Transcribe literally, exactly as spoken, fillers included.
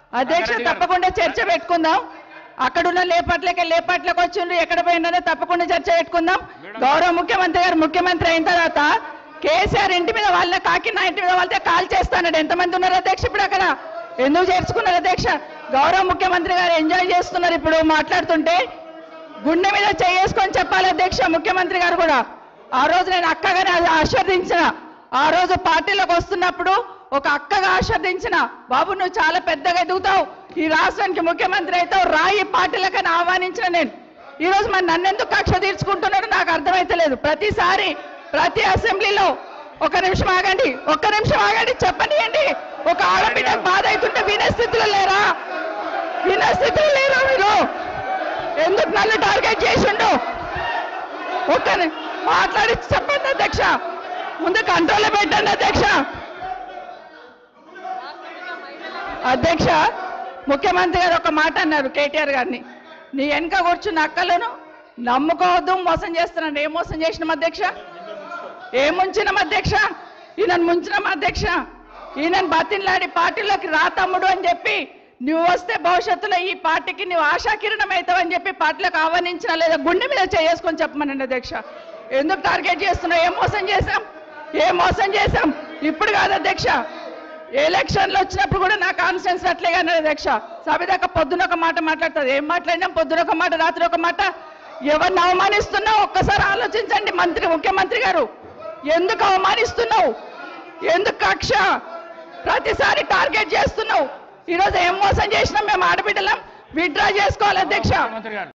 అధ్యక్ష తప్పకుండా చర్చ పెట్టుకుందాం. అక్కడున్న లేపట్లకి లేపట్లకు వచ్చిండ్రు, ఎక్కడ పోయిందో తప్పకుండా చర్చ పెట్టుకుందాం. గౌరవ ముఖ్యమంత్రి గారు ముఖ్యమంత్రి అయిన తర్వాత కేసీఆర్ ఇంటి మీద వాళ్ళ కాకి నా ఇంటి మీద వాళ్ళతో కాల్ చేస్తాడు. ఎంతమంది ఉన్నారు అధ్యక్ష ఇప్పుడు అక్కడ? ఎందుకు చేర్చుకున్నారు అధ్యక్ష? గౌరవ ముఖ్యమంత్రి గారు ఎంజాయ్ చేస్తున్నారు. ఇప్పుడు మాట్లాడుతుంటే గుండె మీద చేసుకొని చెప్పాలి అధ్యక్ష. ముఖ్యమంత్రి గారు కూడా ఆ రోజు నేను అక్కగానే ఆశీర్వదించిన, ఆ రోజు పార్టీలోకి వస్తున్నప్పుడు ఒక అక్కగా ఆశీర్వదించిన, బాబు నువ్వు చాలా పెద్దగా ఎదుగుతావు, ఈ రాష్ట్రానికి ముఖ్యమంత్రి అవుతావు, రాయి పార్టీలకని ఆహ్వానించిన నేను. ఈ రోజు మరి నన్నెందుకు కక్ష తీర్చుకుంటున్నాడు నాకు అర్థమైతలేదు. ప్రతిసారి ప్రతి అసెంబ్లీలో ఒక నిమిషం ఆగండి, ఒక్క నిమిషం ఆగండి, చెప్పనియండి. ఒక ఆడబిడ్డకు బాధ అవుతుంటే వినే స్థితిలో లేరా? వినే స్థితిలో లేరా మీరు? ఎందుకు నన్ను టార్గెట్ చేసిండు? ఒక్క మాట్లాడి చెప్పండి అధ్యక్ష, ముందు కంట్రోల్లో పెట్టండి అధ్యక్ష. అధ్యక్ష ముఖ్యమంత్రి గారు ఒక మాట అన్నారు కేటీఆర్ గారిని, నీ వెనక కూర్చున్న అక్కలను నమ్ముకోవద్దు, మోసం చేస్తున్నాడు. ఏం మోసం చేసినాం అధ్యక్ష? ఏం ముంచినాం అధ్యక్ష? ఈయనను ముంచినాం అధ్యక్ష. ఈయనను బతిన్లాడి పార్టీలోకి రా తమ్ముడు అని చెప్పి, నువ్వు వస్తే భవిష్యత్తులో ఈ పార్టీకి నువ్వు ఆశాకిరణం అవుతావు అని చెప్పి పార్టీలకు ఆహ్వానించిన లేదా గుండె మీద చేసుకొని చెప్పమనండి అధ్యక్ష. ఎందుకు టార్గెట్ చేస్తున్నావు? ఏం మోసం చేశాం? ఏం మోసం చేశాం? ఇప్పుడు కాదు అధ్యక్ష, ఎలక్షన్లు వచ్చినప్పుడు కూడా నా కాన్ఫిడెన్స్ అట్లేగా అధ్యక్ష. సభదాకా పొద్దున ఒక మాట మాట్లాడుతుంది, ఏం మాట్లాడినాం? పొద్దున ఒక మాట, రాత్రి ఒక మాట. ఎవరిని అవమానిస్తున్నావు ఒక్కసారి ఆలోచించండి మంత్రి ముఖ్యమంత్రి గారు. ఎందుకు అవమానిస్తున్నావు? ఎందుకు కక్ష? ప్రతిసారి టార్గెట్ చేస్తున్నావు. ఈరోజు ఏం మోసం చేసినాం? మేము ఆడబిడ్డలం విత్డ్రా చేసుకోవాలి అధ్యక్ష.